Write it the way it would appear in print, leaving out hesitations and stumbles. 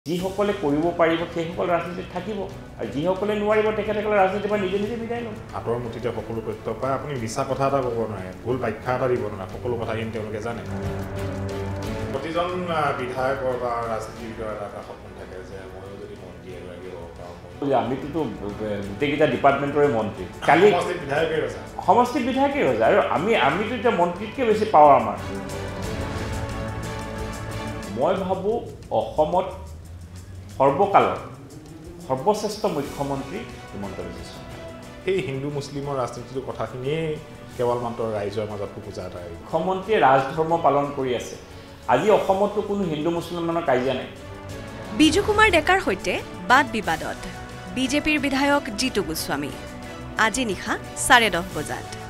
যিসকলে কৰিব পাৰিব সেইসকল ৰাজনীতিত থাকিব আৰু যিসকলে নোৱাৰিব তেখেতসকলে ৰাজনীতিৰ পৰা নিজে নিজে বিদায় ল'ব আঁতৰ মুঠিতে সকলো তথ্য পায় আপুনি মিছা কথা এটা ক'ব নোৱাৰে ভুল ব্যাখ্যা এটা দিব নোৱাৰে সকলো কথা কিন্তু তেওঁলোকে জানে প্ৰতিজন বিধায়কৰ বা ৰাজনীতিবিদৰ এটা সপোন থাকে যে ময়ো যদি মন্ত্ৰী এগৰাকী হ'ব পাৰোঁ আমিতো গোটেইকেইটা ডিপাৰ্টমেণ্টৰে মন্ত্ৰী কালি সমষ্টিত বিধায়কেই হৈছে আৰু আমিতো এতিয়া মন্ত্ৰীতকৈ বেছি পাৱাৰ আমাৰ মই ভাবোঁ অসমত সৰ্বকালৰ সৰ্বশ্ৰেষ্ঠ মুখ্যমন্ত্ৰী হিমন্ত বিশ্ব শৰ্মা এই হিন্দু মুছলিমৰ ৰাজনীতিটোৰ কথাখিনিয়ে কেৱল মাত্ৰ ৰাইজৰ মাজত খোজা এটা মুখ্যমন্ত্ৰীয়ে ৰাজধৰ্ম পালন কৰি আছে আজি অসমতো কোনো হিন্দু মুছলমানৰ কাজিয়া নাই বিজু কুমাৰ ডেকাৰ সৈতে বাদ বিবাদত বিজেপিৰ বিধায়ক জিতু গোস্বামী আজি নিশা 10:30 বজাত